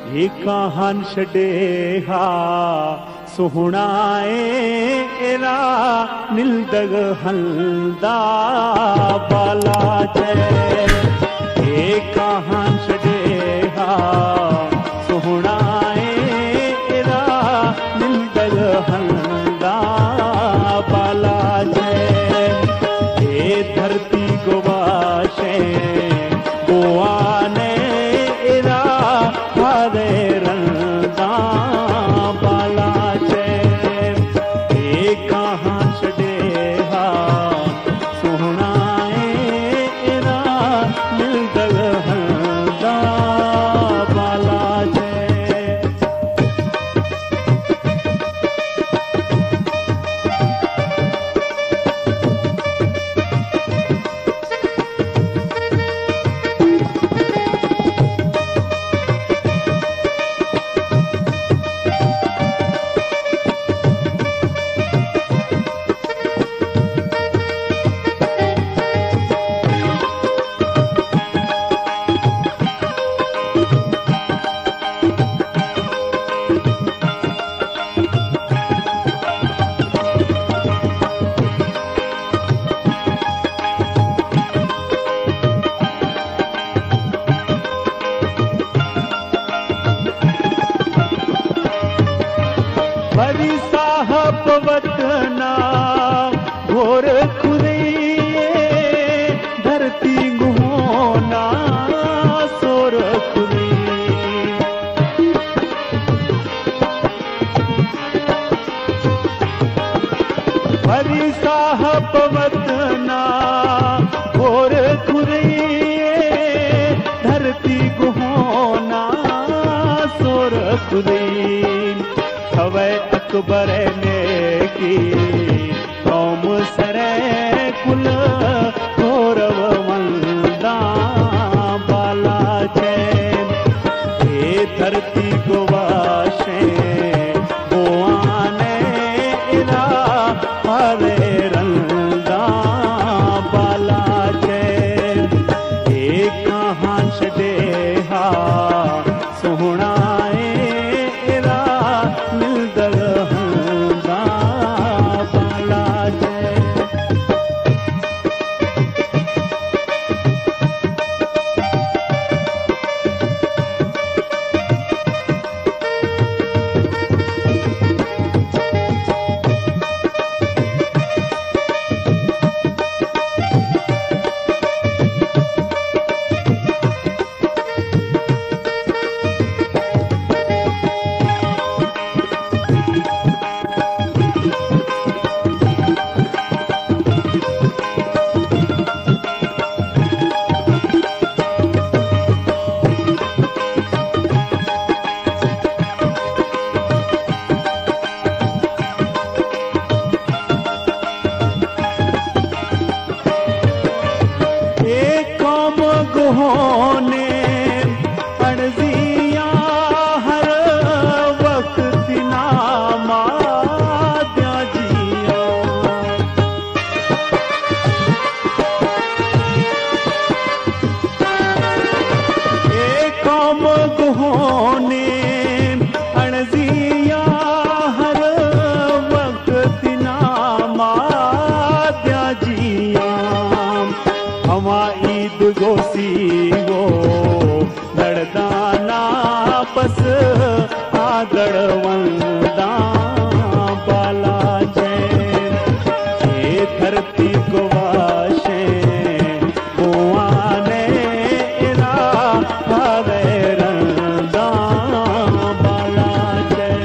कहान छड़े हा सुहणाए एरा निलदग हल्दा बाला जय कहान छड़े हा सुहणाए एरा निलदग हल्दा बाला जय धरती गोवाशे गोवाने एरा हरे रंदा बाला जय कहां छड़े हा सुहणाए एरा मिलदग हल्दा बाला जय। भरी साहब वतना घोर खुदैये धरती गुहोना सोर खुदी भरी साहब वतना घोर खुदैये धरती गुहोना सोर खुदी हवे अकबर ने की कौम सरे कुल गौरव वंदा बाला जय धरती गोवाशे गोआने इरा हरे रंदा बाला जय कहां छड़े हा सुहणाए मिलदग हल्दा बाला जय। गुहोने अर्जिया हर वक्त नामा द्या जिया कौम गुहोने अर्जिया हर वक्त नामा द्या जिया हवा ईद गोसी गो लड़दाना पस आगड़ वंदा बाला जय धरती गोवाशे गोआने इरा हरे रंदा बाला जय।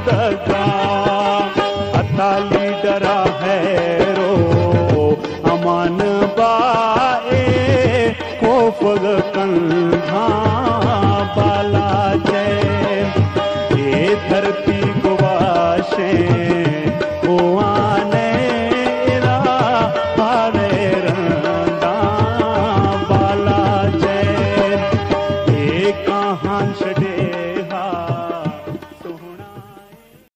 दगा अताली डरा है रो अमान बाए कोफग कंधा बाला जय ये धरती गुवाशे ओआने इरा हारे रंदा बाला जय ये कहां छड़े